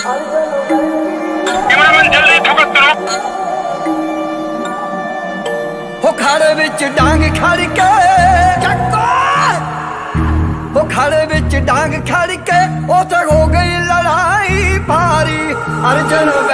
Cameraman जल्दी focus करो। हो खाड़े विच डांग खड़ के हो खाड़े विच डांग खड़ के उते हो गई लड़ाई भारी। अर्जन